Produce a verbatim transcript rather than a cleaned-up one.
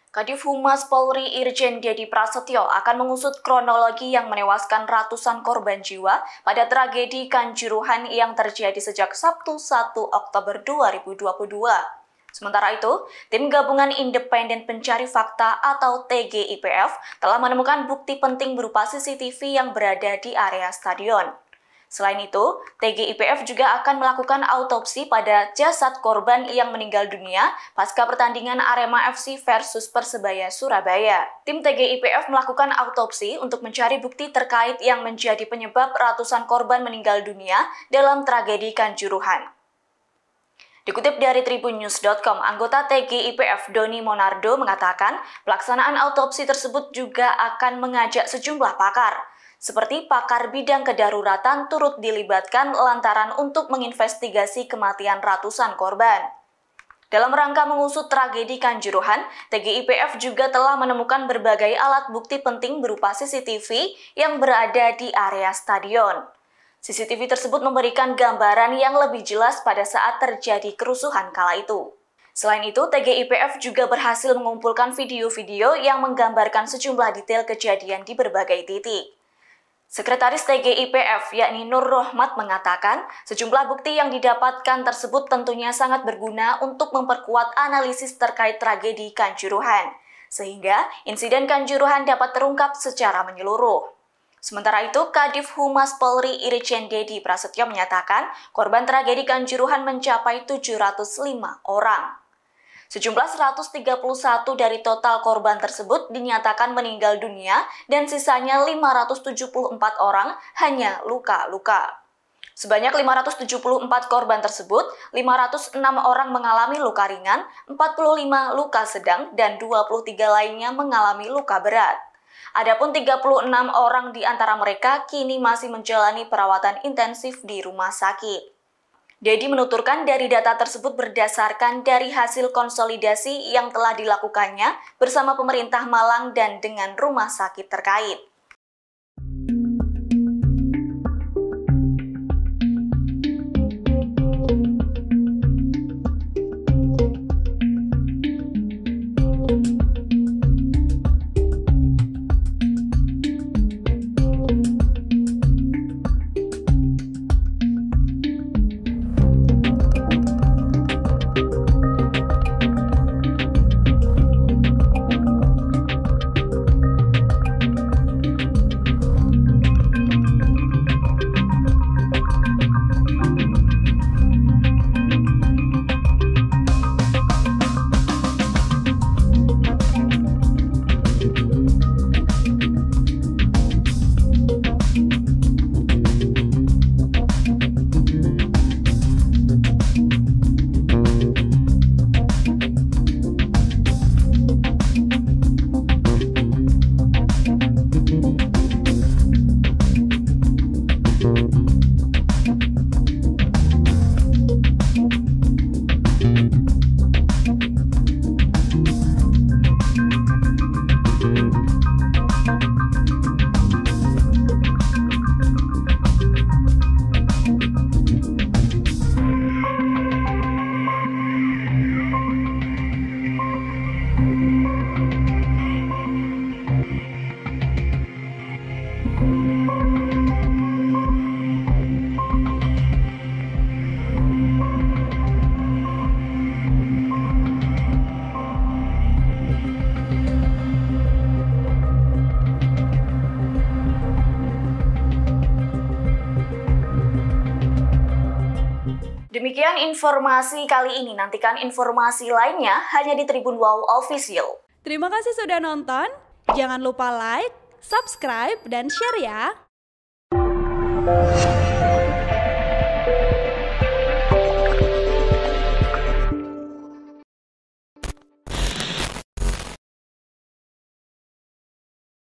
Kadif Humas Polri Irjen Dedi Prasetyo akan mengusut kronologi yang menewaskan ratusan korban jiwa pada tragedi Kanjuruhan yang terjadi sejak Sabtu satu Oktober dua ribu dua puluh dua. Sementara itu, Tim Gabungan Independen Pencari Fakta atau T G I P F telah menemukan bukti penting berupa C C T V yang berada di area stadion. Selain itu, T G I P F juga akan melakukan autopsi pada jasad korban yang meninggal dunia pasca pertandingan Arema F C versus Persebaya Surabaya. Tim T G I P F melakukan autopsi untuk mencari bukti terkait yang menjadi penyebab ratusan korban meninggal dunia dalam tragedi Kanjuruhan. Dikutip dari tribun news dot com, anggota T G I P F Doni Monardo mengatakan pelaksanaan autopsi tersebut juga akan mengajak sejumlah pakar, seperti pakar bidang kedaruratan turut dilibatkan lantaran untuk menginvestigasi kematian ratusan korban. Dalam rangka mengusut tragedi Kanjuruhan, T G I P F juga telah menemukan berbagai alat bukti penting berupa C C T V yang berada di area stadion. C C T V tersebut memberikan gambaran yang lebih jelas pada saat terjadi kerusuhan kala itu. Selain itu, T G I P F juga berhasil mengumpulkan video-video yang menggambarkan sejumlah detail kejadian di berbagai titik. Sekretaris T G I P F yakni Nur Rohmat mengatakan, sejumlah bukti yang didapatkan tersebut tentunya sangat berguna untuk memperkuat analisis terkait tragedi Kanjuruhan, sehingga insiden Kanjuruhan dapat terungkap secara menyeluruh. Sementara itu, Kadif Humas Polri Irjen Dedi Prasetyo menyatakan korban tragedi Kanjuruhan mencapai tujuh ratus lima orang. Sejumlah seratus tiga puluh satu dari total korban tersebut dinyatakan meninggal dunia dan sisanya lima ratus tujuh puluh empat orang hanya luka-luka. Sebanyak lima ratus tujuh puluh empat korban tersebut, lima ratus enam orang mengalami luka ringan, empat puluh lima luka sedang, dan dua puluh tiga lainnya mengalami luka berat. Adapun tiga puluh enam orang di antara mereka kini masih menjalani perawatan intensif di rumah sakit. Dedi menuturkan dari data tersebut berdasarkan dari hasil konsolidasi yang telah dilakukannya bersama pemerintah Malang dan dengan rumah sakit terkait. Demikian informasi kali ini. Nantikan informasi lainnya hanya di Tribun Wow Official. Terima kasih sudah nonton. Jangan lupa like, subscribe, dan share ya.